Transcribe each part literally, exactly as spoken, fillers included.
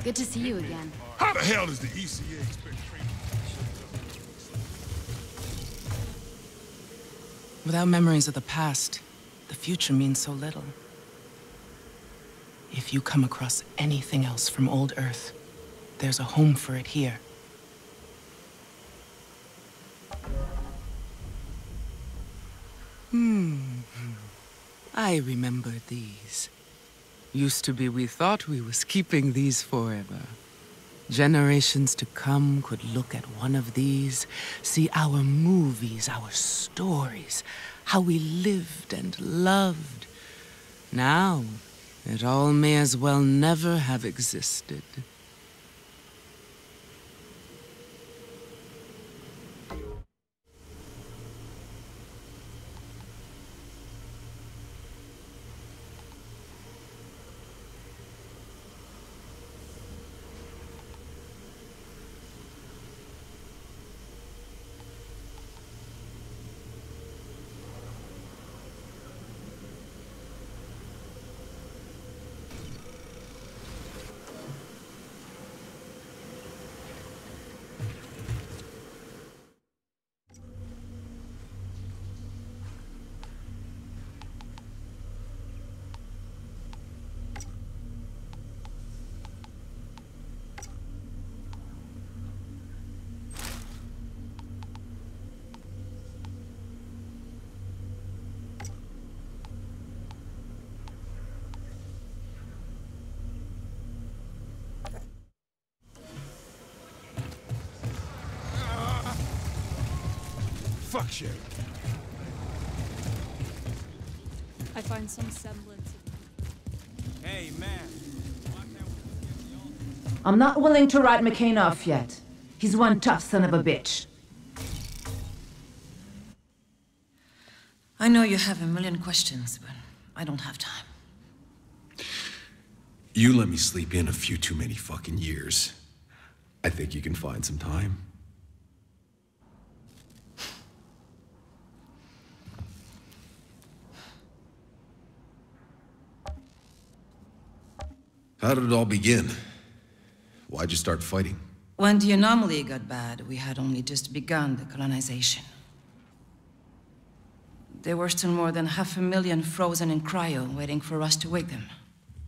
Good to see you again. How the hell does the E C A expect training? Without memories of the past, the future means so little. If you come across anything else from old Earth, there's a home for it here. Hmm. I remember these. Used to be we thought we was keeping these forever. Generations to come could look at one of these, see our movies, our stories, how we lived and loved. Now, it all may as well never have existed. Fuck shit. I find some semblance of... Hey, man. I'm not willing to write McCain off yet. He's one tough son of a bitch. I know you have a million questions, but I don't have time. You let me sleep in a few too many fucking years. I think you can find some time. How did it all begin? Why'd you start fighting? When the anomaly got bad, we had only just begun the colonization. There were still more than half a million frozen in cryo, waiting for us to wake them.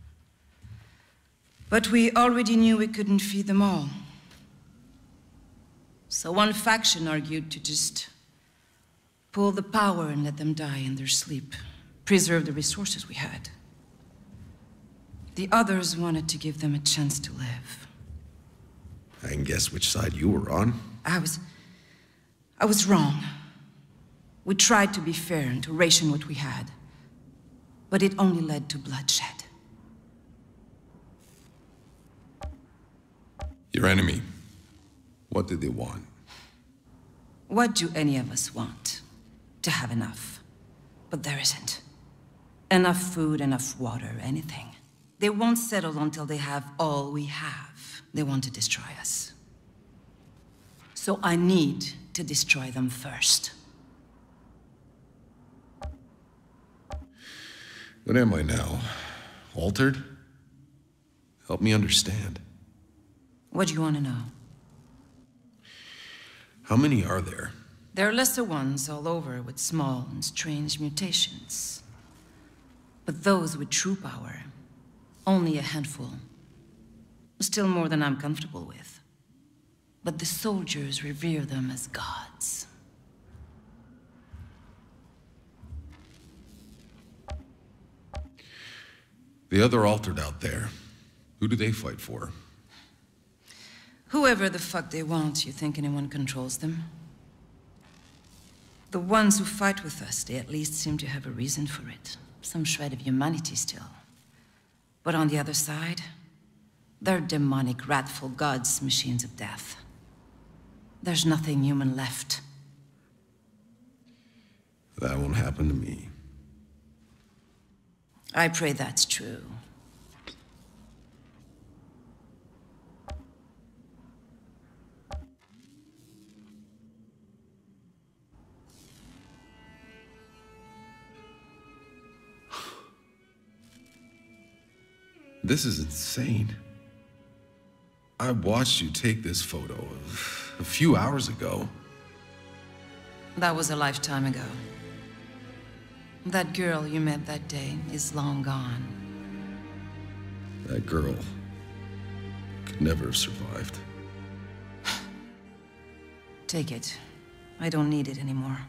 But we already knew we couldn't feed them all. So one faction argued to just pull the power and let them die in their sleep, preserve the resources we had. The others wanted to give them a chance to live. I can guess which side you were on. I was... I was wrong. We tried to be fair and to ration what we had, but it only led to bloodshed. Your enemy, what did they want? What do any of us want? To have enough. But there isn't. Enough food, enough water, anything. They won't settle until they have all we have. They want to destroy us. So I need to destroy them first. What am I now? Altered? Help me understand. What do you want to know? How many are there? There are lesser ones all over with small and strange mutations. But those with true power, only a handful. Still more than I'm comfortable with. But the soldiers revere them as gods. The other altered out there, who do they fight for? Whoever the fuck they want, you think anyone controls them? The ones who fight with us, they at least seem to have a reason for it. Some shred of humanity still. But on the other side, they're demonic, wrathful gods, machines of death. There's nothing human left. That won't happen to me. I pray that's true. This is insane. I watched you take this photo a few hours ago. That was a lifetime ago. That girl you met that day is long gone. That girl could never have survived. Take it. I don't need it anymore.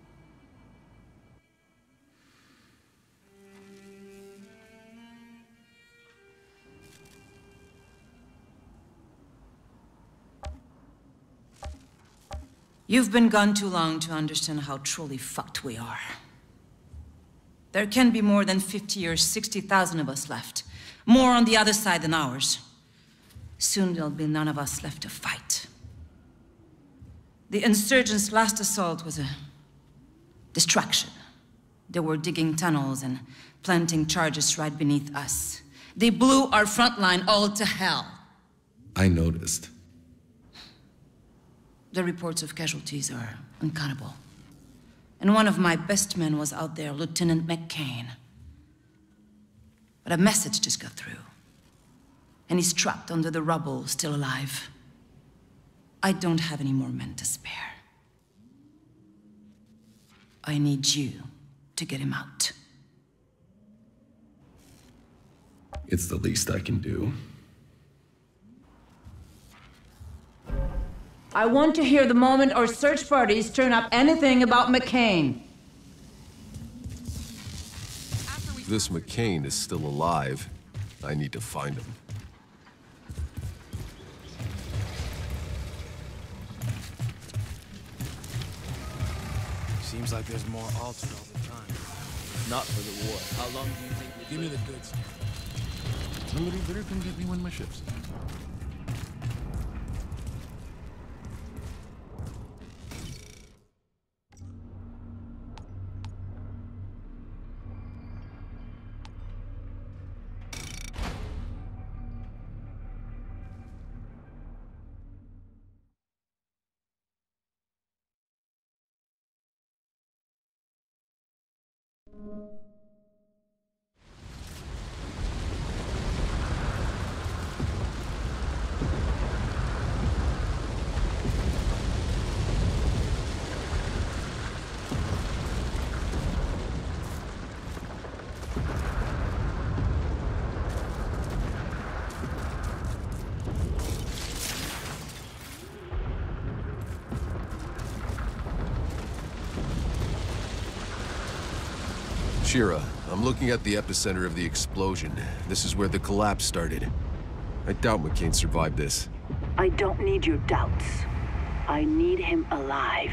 You've been gone too long to understand how truly fucked we are. There can be more than fifty or sixty thousand of us left. More on the other side than ours. Soon there'll be none of us left to fight. The insurgents' last assault was a distraction. They were digging tunnels and planting charges right beneath us. They blew our front line all to hell. I noticed. The reports of casualties are uncountable. And one of my best men was out there, Lieutenant McCain. But a message just got through. And he's trapped under the rubble, still alive. I don't have any more men to spare. I need you to get him out. It's the least I can do. I want to hear the moment our search parties turn up anything about McCain. This McCain is still alive. I need to find him. Seems like there's more altered all the time. Not for the war. How long do you think we'll Give me the goods. Somebody better come get me one of my ships. Shira, I'm looking at the epicenter of the explosion. This is where the collapse started. I doubt McCain survived this. I don't need your doubts. I need him alive.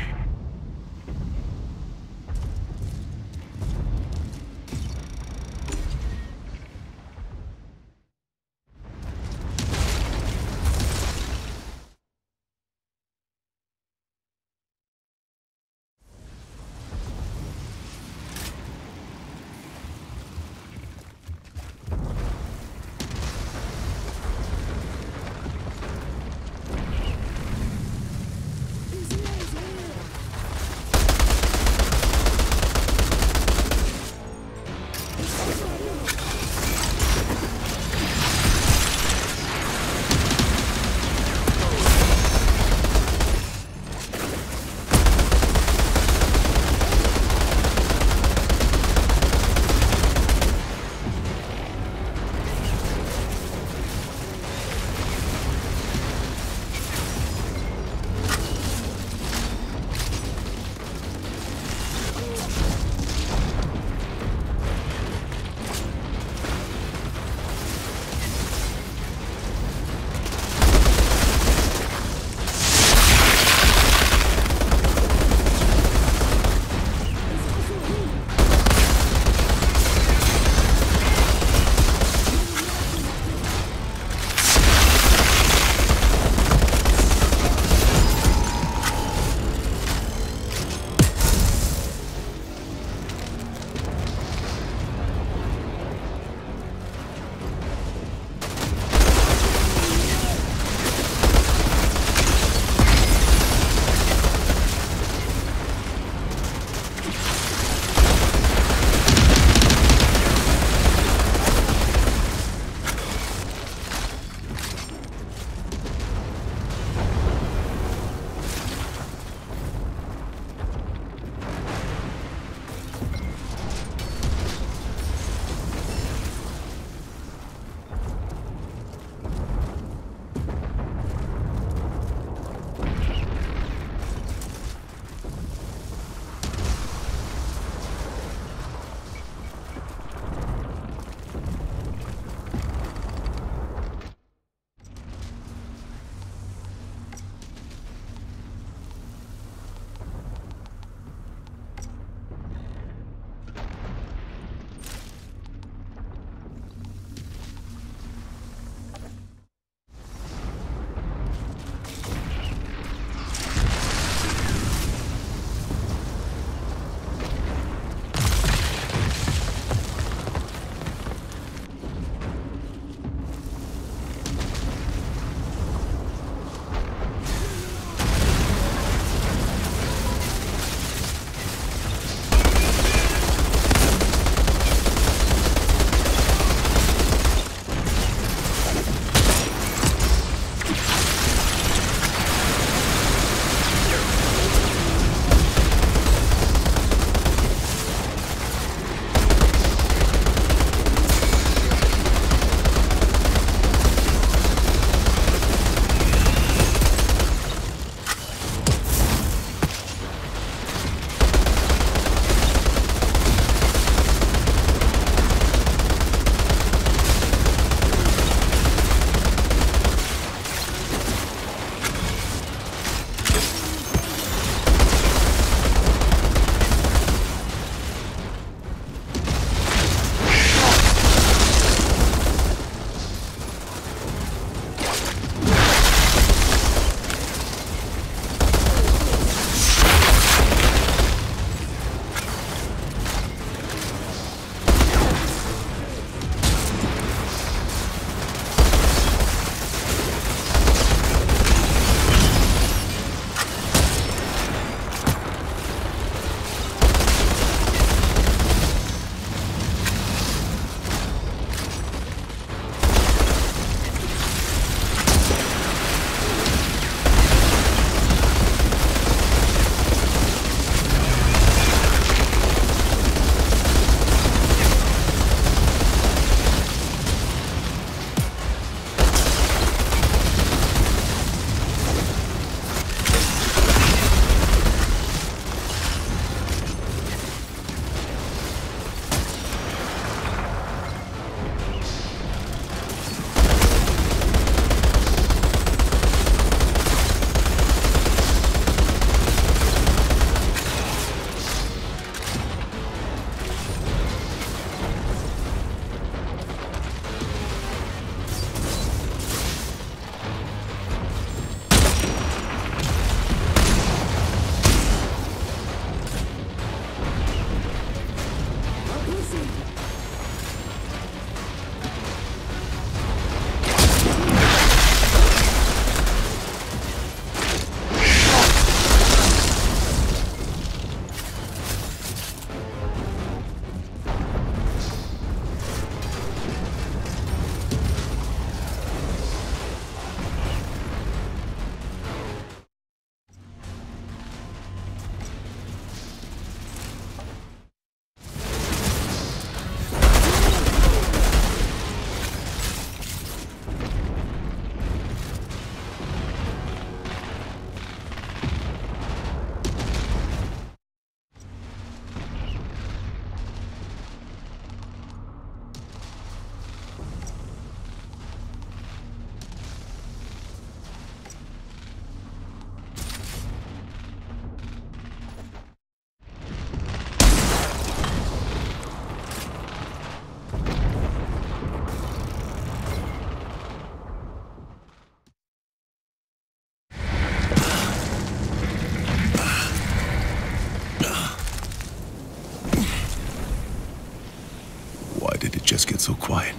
so quiet?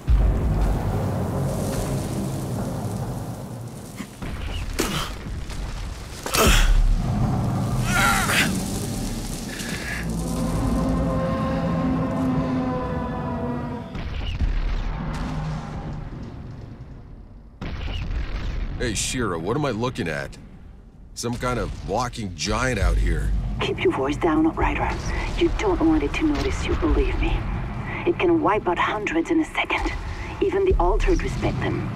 Hey, Shira, what am I looking at? Some kind of walking giant out here. Keep your voice down, Outrider. You don't want it to notice you, believe me. It can wipe out hundreds in a second. Even the Altered respect them.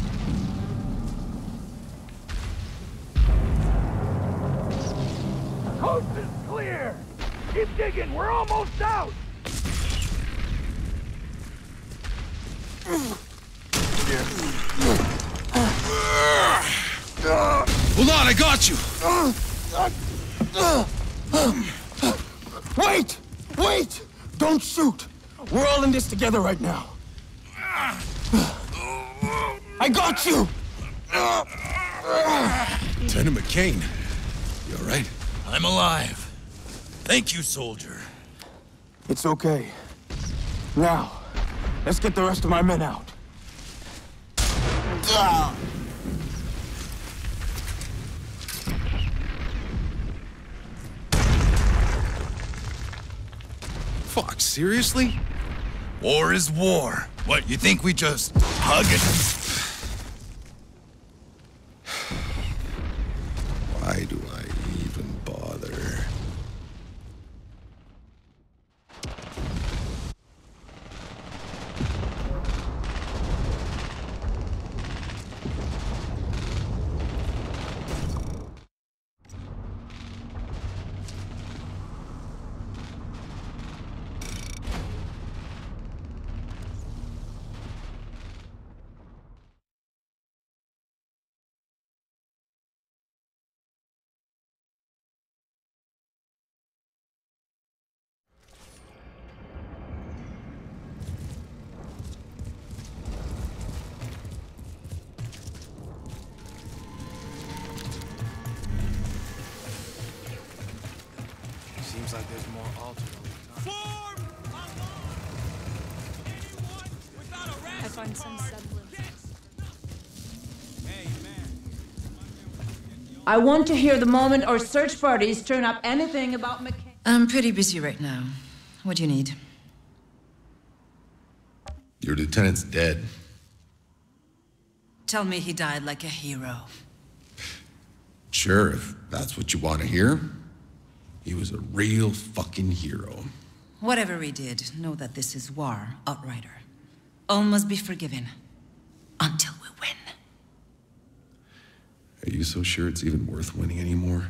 Coast is clear! Keep digging, we're almost out! Hold on, I got you! Wait! Wait! Don't shoot! We're all in this together right now. I got you! Lieutenant McCain, you all right? I'm alive. Thank you, soldier. It's okay. Now, let's get the rest of my men out. Fuck, seriously? War is war. What, you think we just hug it? Why do I even bother? Seems like there's more altered all the time. I find some semblance. I want to hear the moment our search parties turn up anything about McCain. I'm pretty busy right now. What do you need? Your lieutenant's dead. Tell me he died like a hero. Sure, if that's what you want to hear. He was a real fucking hero. Whatever he did, know that this is war, Outrider. All must be forgiven. Until we win. Are you so sure it's even worth winning anymore?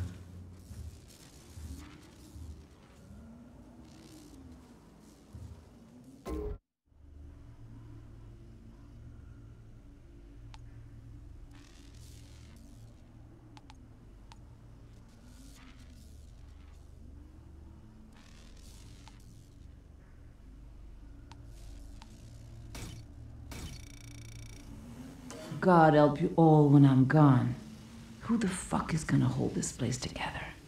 God help you all when I'm gone. Who the fuck is gonna hold this place together?